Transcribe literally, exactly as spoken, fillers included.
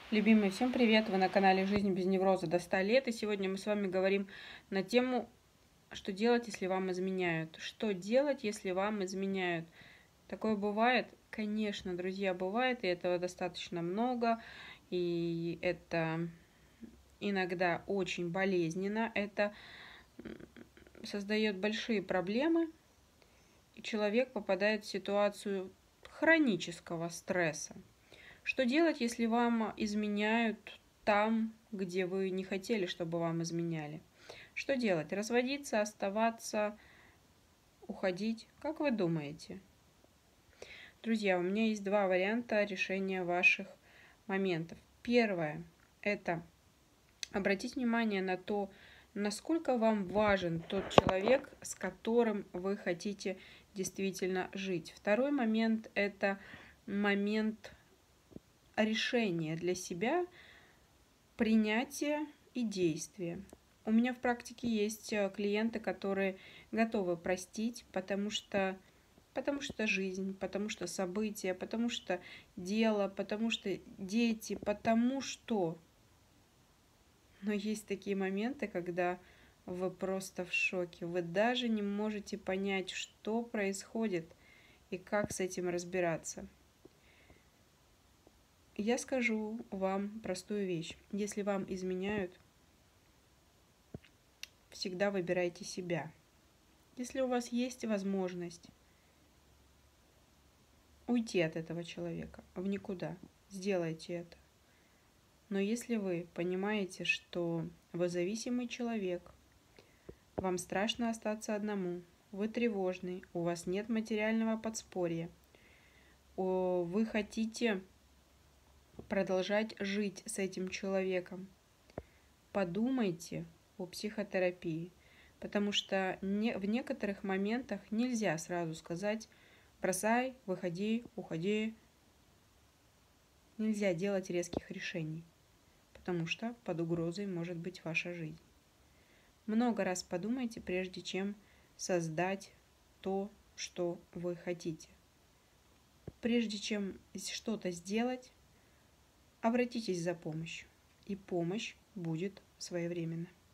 Любимые, всем привет! Вы на канале «Жизнь без невроза до ста лет». И сегодня мы с вами говорим на тему, что делать, если вам изменяют. Что делать, если вам изменяют? Такое бывает? Конечно, друзья, бывает, и этого достаточно много. И это иногда очень болезненно. Это создает большие проблемы, и человек попадает в ситуацию хронического стресса. Что делать, если вам изменяют там, где вы не хотели, чтобы вам изменяли? Что делать? Разводиться, оставаться, уходить? Как вы думаете? Друзья, у меня есть два варианта решения ваших моментов. Первое – это обратить внимание на то, насколько вам важен тот человек, с которым вы хотите действительно жить. Второй момент – это момент решение для себя, принятие и действие. У меня в практике есть клиенты, которые готовы простить, потому что, потому что жизнь, потому что события, потому что дело, потому что дети, потому что. Но есть такие моменты, когда вы просто в шоке, вы даже не можете понять, что происходит и как с этим разбираться. Я скажу вам простую вещь. Если вам изменяют, всегда выбирайте себя. Если у вас есть возможность уйти от этого человека в никуда, сделайте это. Но если вы понимаете, что вы зависимый человек, вам страшно остаться одному, вы тревожный, у вас нет материального подспорья, вы хотите продолжать жить с этим человеком, подумайте о психотерапии, потому что не, в некоторых моментах нельзя сразу сказать бросай, выходи, уходи. Нельзя делать резких решений, потому что под угрозой может быть ваша жизнь. Много раз подумайте, прежде чем создать то, что вы хотите. Прежде чем что-то сделать, обратитесь за помощью, и помощь будет своевременно.